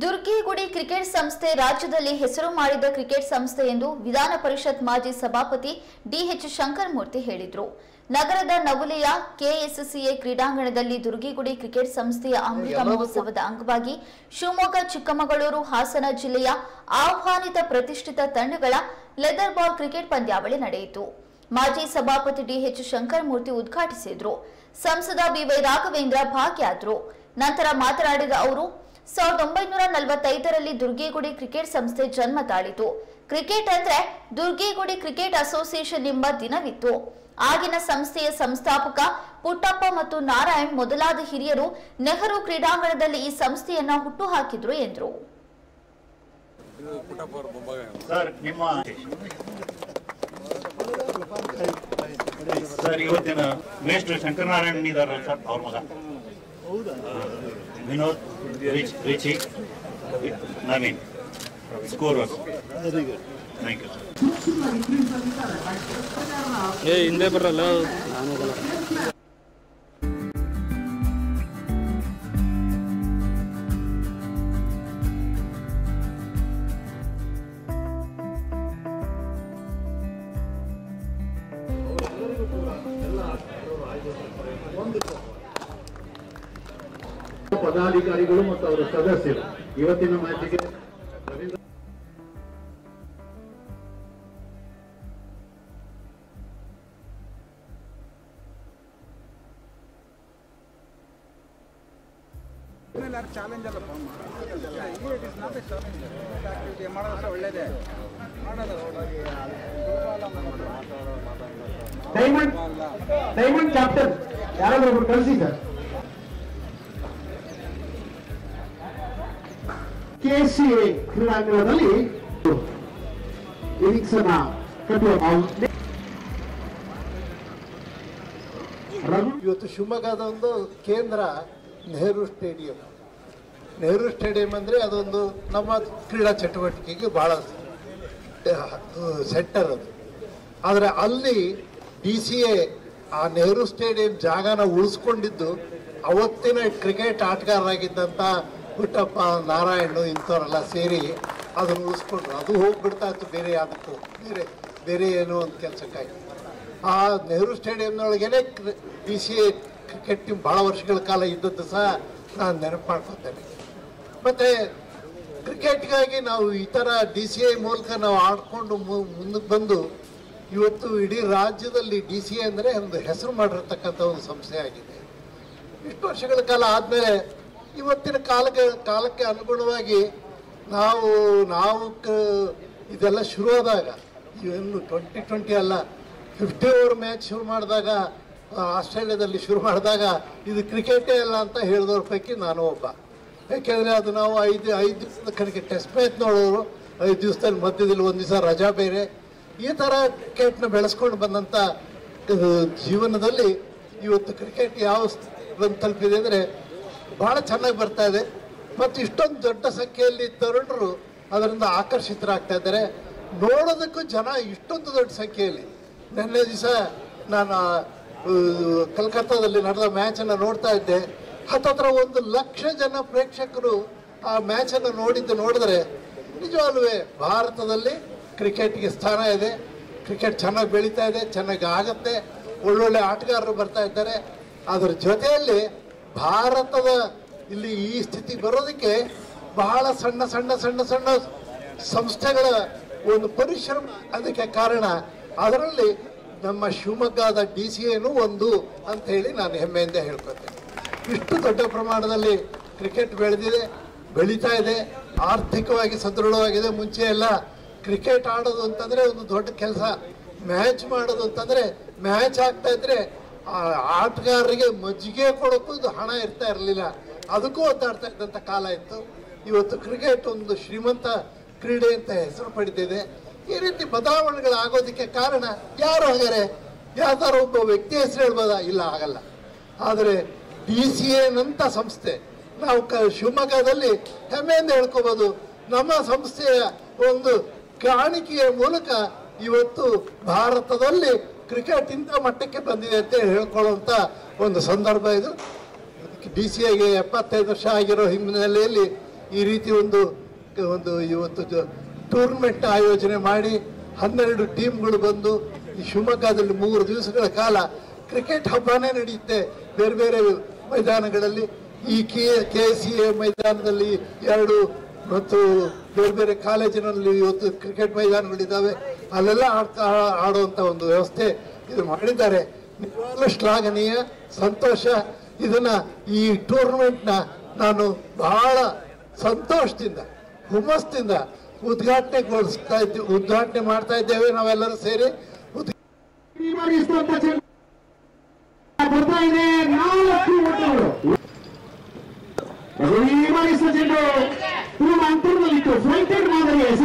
Durgigudi cricket ಸಂಸ್ಥೆ ರಾಜ್ಯದಲ್ಲಿ ಹೆಸರು ಮಾಡಿದ ಕ್ರಿಕೆಟ್ ಸಂಸ್ಥೆ ಎಂದು ವಿಧಾನ ಪರಿಷತ್ ಮಾಜಿ ಸಭಾಪತಿ DH ಶಂಕರಮೂರ್ತಿ ಹೇಳಿದರು. ನಗರದ ನವುಲೆಯ KSCA ಕ್ರೀಡಾಂಗಣದಲ್ಲಿ ದುರ್ಗಿಗುಡಿ ಕ್ರಿಕೆಟ್ ಸಂಸ್ಥೆಯ ಅಮೃತ ಮಹೋತ್ಸವದ ಅಂಗವಾಗಿ ಶಿವಮೊಗ್ಗ, ಚಿಕ್ಕಮಗಳೂರು, ಹಾಸನ ಜಿಲ್ಲೆಯ ಆಹ್ವಾನಿತ ಪ್ರತಿಷ್ಠಿತ ತಂಡಗಳ ಲೆದರ್ ಬಾಲ್ ಕ್ರಿಕೆಟ್ ಪಂದ್ಯಾವಳಿ ನಡೆಯಿತು. ಮಾಜಿ ಸಭಾಪತಿ DH ಶಂಕರಮೂರ್ತಿ ಉದ್ಘಾಟಿಸಿದರು. ಸಂಸದ BY ರಾಘವೇಂದ್ರ ಭಾಗಿಯಾದರು. ನಂತರ ಮಾತನಾಡಿದ ಅವರು 1945ರಲ್ಲಿ ದುರ್ಗಿಗುಡಿ ಕ್ರಿಕೆಟ್ ಸಂಸ್ಥೆ ಜನ್ಮ ತಾಳಿತು. ಕ್ರಿಕೆಟ್ ಅಂದ್ರೆ ದುರ್ಗಿಗುಡಿ ಕ್ರಿಕೆಟ್ ಅಸೋಸಿಯೇಷನ್ ಎಂಬ ದಿನವಿತ್ತು. ಆಗಿನ ಸಂಸ್ಥೆಯ ಸಂಸ್ಥಾಪಕ ಪುಟ್ಟಪ್ಪ ಮತ್ತು ನಾರಾಯಣ್ ಮೊದಲಾದ ಹಿರಿಯರು ನೆಹರು ಕ್ರೀಡಾಂಗಣದಲ್ಲಿ ಈ ಸಂಸ್ಥೆಯನ್ನ ಹುಟ್ಟು ಹಾಕಿದ್ರು ಎಂದರು. ಸರ್, ಇವತ್ತಿನ ಮೇಷ್ಟ್ರು ಶಂಕರನಾರಾಯಣ್ ಇದಾರಲ್ಲ ಸರ್, ಅವ್ರ ಮಗ Vinod Richi Naveen score. Thank you sir. ಹಿಂದೆ ಬರಲ್ಲ ಪದಾಧಿಕಾರಿಗಳು ಮತ್ತು ಅವರ ಸದಸ್ಯರು ಇವತ್ತಿನ ಮ್ಯಾಚಿಗೆ ಚಾಲೆಂಜ್ ಅಲ್ಲ it is not a challenge. Activity ಮಾಡೋದು ಒಳ್ಳೇದೇ. ಡೈಮಂಡ್ ಕ್ಯಾಪ್ಟನ್ ಯಾರಾದ್ರೂ ಒಬ್ರು ಕಳಿಸಿ ಸರ್. KSCA ಕ್ರೀಡಾಂಗಣದಲ್ಲಿ ಇನ್ನಿಂಗ್ಸ್ ಅನ್ನ ಕಟ್ಟುವ ಇವತ್ತು ಶಿವಮೊಗ್ಗದ ಒಂದು ಕೇಂದ್ರ ನೆಹರು ಸ್ಟೇಡಿಯಂ ಅಂದರೆ ಅದೊಂದು ನಮ್ಮ ಕ್ರೀಡಾ ಚಟುವಟಿಕೆಗೆ ಭಾಳ ಸೆಂಟರ್ ಅದು. ಆದರೆ ಅಲ್ಲಿ DCA ಆ ನೆಹರು ಸ್ಟೇಡಿಯಂ ಜಾಗನ ಉಳಿಸ್ಕೊಂಡಿದ್ದು ಅವತ್ತಿನ ಕ್ರಿಕೆಟ್ ಆಟಗಾರರಾಗಿದ್ದಂಥ ಪುಟ್ಟಪ್ಪ, ನಾರಾಯಣ್ ಇಂಥವರೆಲ್ಲ ಸೇರಿ ಅದನ್ನು ಉಳಿಸ್ಕೊಂಡ್ರು. ಅದು ಹೋಗ್ಬಿಡ್ತಾ ಇತ್ತು ಬೇರೆ ಯಾವುದಕ್ಕೂ, ಬೇರೆ ಏನೋ ಒಂದು ಕೆಲಸಕ್ಕಾಗಿ. ಆ ನೆಹರು ಸ್ಟೇಡಿಯಂನೊಳಗೇನೆ DCA ಕ್ರಿಕೆಟ್ ಟೀಮ್ ಭಾಳ ವರ್ಷಗಳ ಕಾಲ ಇದ್ದದ್ದು ಸಹ ನಾನು ನೆನಪು ಮಾಡ್ಕೊತೇನೆ. ಮತ್ತು ಕ್ರಿಕೆಟ್ಗಾಗಿ ನಾವು ಈ ಥರ DCA ಮೂಲಕ ನಾವು ಆಡ್ಕೊಂಡು ಮುಂದಕ್ಕೆ ಬಂದು ಇವತ್ತು ಇಡೀ ರಾಜ್ಯದಲ್ಲಿ DCA ಅಂದರೆ ಒಂದು ಹೆಸರು ಮಾಡಿರ್ತಕ್ಕಂಥ ಒಂದು ಸಂಸ್ಥೆ ಆಗಿದೆ. ಇಷ್ಟು ವರ್ಷಗಳ ಕಾಲ ಆದಮೇಲೆ ಇವತ್ತಿನ ಕಾಲಕ್ಕೆ ಅನುಗುಣವಾಗಿ ನಾವು ಇದೆಲ್ಲ ಶುರುವಾದಾಗ, ಇನ್ನು 2020 ಅಲ್ಲ, 50 ಓವರ್ ಮ್ಯಾಚ್ ಶುರು ಮಾಡಿದಾಗ, ಆಸ್ಟ್ರೇಲಿಯಾದಲ್ಲಿ ಶುರು ಮಾಡಿದಾಗ ಇದು ಕ್ರಿಕೆಟೇ ಅಲ್ಲ ಅಂತ ಹೇಳಿದವ್ರ ಪೈಕಿ ನಾನು ಒಬ್ಬ. ಯಾಕೆಂದರೆ ಅದು ನಾವು ಐದು ದಿವಸದ ಕಡೆಗೆ ಟೆಸ್ಟ್ ಮ್ಯಾಚ್ ನೋಡೋರು, 5 ದಿವಸದಲ್ಲಿ ಮಧ್ಯದಲ್ಲಿ ಒಂದು ದಿವಸ ರಜಾ ಬೇರೆ, ಈ ಥರ ಕ್ರಿಕೆಟ್ನ ಬೆಳೆಸ್ಕೊಂಡು ಬಂದಂಥ ಜೀವನದಲ್ಲಿ ಇವತ್ತು ಕ್ರಿಕೆಟ್ ಯಾವ ಬಂದು ತಲುಪಿದೆ ಅಂದರೆ ಭಾಳ ಚೆನ್ನಾಗಿ ಬರ್ತಾ ಇದೆ. ಮತ್ತು ಇಷ್ಟೊಂದು ದೊಡ್ಡ ಸಂಖ್ಯೆಯಲ್ಲಿ ತರುಣರು ಅದರಿಂದ ಆಕರ್ಷಿತರಾಗ್ತಾ ಇದ್ದಾರೆ. ನೋಡೋದಕ್ಕೂ ಜನ ಇಷ್ಟೊಂದು ದೊಡ್ಡ ಸಂಖ್ಯೆಯಲ್ಲಿ. ನಿನ್ನೆ ದಿವಸ ನಾನು ಕಲ್ಕತ್ತಾದಲ್ಲಿ ನಡೆದ ಮ್ಯಾಚನ್ನು ನೋಡ್ತಾ ಇದ್ದೆ. ಹತ್ತತ್ರ 1 ಲಕ್ಷ ಜನ ಪ್ರೇಕ್ಷಕರು ಆ ಮ್ಯಾಚನ್ನು ನೋಡಿದ್ರೆ ನಿಜವಾಗ್ಲೂ ಭಾರತದಲ್ಲಿ ಕ್ರಿಕೆಟ್ಗೆ ಸ್ಥಾನ ಇದೆ. ಕ್ರಿಕೆಟ್ ಚೆನ್ನಾಗಿ ಬೆಳೀತಾ ಇದೆ, ಚೆನ್ನಾಗಿ ಆಗುತ್ತೆ, ಒಳ್ಳೊಳ್ಳೆ ಆಟಗಾರರು ಬರ್ತಾ ಇದ್ದಾರೆ. ಅದರ ಜೊತೆಯಲ್ಲಿ ಭಾರತದ ಇಲ್ಲಿ ಈ ಸ್ಥಿತಿ ಬರೋದಕ್ಕೆ ಬಹಳ ಸಣ್ಣ ಸಂಸ್ಥೆಗಳ ಒಂದು ಪರಿಶ್ರಮ ಅದಕ್ಕೆ ಕಾರಣ. ಅದರಲ್ಲಿ ನಮ್ಮ ಶಿವಮೊಗ್ಗದ DCAನೂ ಒಂದು ಅಂತ ಹೇಳಿ ನಾನು ಹೆಮ್ಮೆಯಿಂದ ಹೇಳ್ಕೊತೇನೆ. ಇಷ್ಟು ದೊಡ್ಡ ಪ್ರಮಾಣದಲ್ಲಿ ಕ್ರಿಕೆಟ್ ಬೆಳೀತಾ ಇದೆ, ಆರ್ಥಿಕವಾಗಿ ಸದೃಢವಾಗಿದೆ. ಮುಂಚೆ ಎಲ್ಲ ಕ್ರಿಕೆಟ್ ಆಡೋದು ಅಂತಂದರೆ ಒಂದು ದೊಡ್ಡ ಕೆಲಸ. ಮ್ಯಾಚ್ ಮಾಡೋದು ಅಂತಂದರೆ ಮ್ಯಾಚ್ ಆಗ್ತಾ ಇದ್ರೆ ಆಟಗಾರರಿಗೆ ಮಜ್ಜಿಗೆ ಕೊಡೋಕ್ಕೂ ಇದು ಹಣ ಇರ್ತಾ ಇರಲಿಲ್ಲ, ಅದಕ್ಕೂ ಒದ್ದಾಡ್ತಾ ಇದ್ದಂಥ ಕಾಲ ಇತ್ತು. ಇವತ್ತು ಕ್ರಿಕೆಟ್ ಒಂದು ಶ್ರೀಮಂತ ಕ್ರೀಡೆ ಅಂತ ಹೆಸರು ಪಡೆದಿದೆ. ಈ ರೀತಿ ಬದಲಾವಣೆಗಳಾಗೋದಕ್ಕೆ ಕಾರಣ ಯಾರು ಹಾಗಾರೆ? ಯಾವ್ದಾರು ಒಬ್ಬ ವ್ಯಕ್ತಿ ಹೆಸರು ಹೇಳ್ಬೋದಾ? ಇಲ್ಲ, ಆಗಲ್ಲ. ಆದರೆ DCAನಂಥ ಸಂಸ್ಥೆ ನಾವು ಶಿವಮೊಗ್ಗದಲ್ಲಿ ಹೆಮ್ಮೆಯಿಂದ ಹೇಳ್ಕೋಬೋದು. ನಮ್ಮ ಸಂಸ್ಥೆಯ ಒಂದು ಕಾಣಿಕೆಯ ಮೂಲಕ ಇವತ್ತು ಭಾರತದಲ್ಲಿ ಕ್ರಿಕೆಟ್ ಇಂಥ ಮಟ್ಟಕ್ಕೆ ಬಂದಿದೆ ಅಂತ ಹೇಳ್ಕೊಳ್ಳುವಂಥ ಒಂದು ಸಂದರ್ಭ ಇದು. DCAಗೆ 75 ವರ್ಷ ಆಗಿರೋ ಹಿನ್ನೆಲೆಯಲ್ಲಿ ಈ ರೀತಿ ಒಂದು ಇವತ್ತು ಟೂರ್ನಮೆಂಟ್ ಆಯೋಜನೆ ಮಾಡಿ 12 ಟೀಮ್ಗಳು ಬಂದು ಈ ಶಿವಮೊಗ್ಗದಲ್ಲಿ 3 ದಿವಸಗಳ ಕಾಲ ಕ್ರಿಕೆಟ್ ಹಬ್ಬನೇ ನಡೆಯುತ್ತೆ ಬೇರೆ ಬೇರೆ ಮೈದಾನಗಳಲ್ಲಿ. ಈ KCA ಮೈದಾನದಲ್ಲಿ 2 ಮತ್ತು ಬೇರೆ ಬೇರೆ ಕಾಲೇಜಿನಲ್ಲಿ ಇವತ್ತು ಕ್ರಿಕೆಟ್ ಮೈದಾನಗಳಿದ್ದಾವೆ. ಅಲ್ಲೆಲ್ಲ ಆಡುವಂಥ ಒಂದು ವ್ಯವಸ್ಥೆ ಇದು ಮಾಡಿದ್ದಾರೆ. ನಿಜವಾಗ್ಲೂ ಶ್ಲಾಘನೀಯ, ಸಂತೋಷ. ಇದನ್ನ ಈ ಟೂರ್ನಮೆಂಟ್ನ ನಾನು ಬಹಳ ಸಂತೋಷದಿಂದ ಹುಮ್ಮಸ್ದಿಂದ ಉದ್ಘಾಟನೆ ಮಾಡ್ತಾ ಇದ್ದೇವೆ ನಾವೆಲ್ಲರೂ ಸೇರಿ. ಬರ್ತಾ ಇದೆ 4 ಓಟಗಳು. ಈ ಬಾರಿ ಸಚಿವರು ಪೂರ್ವ ಅಂತರದಲ್ಲಿತ್ತು ಫ್ರಂಟೆಡ್ ಮಾದರಿಯ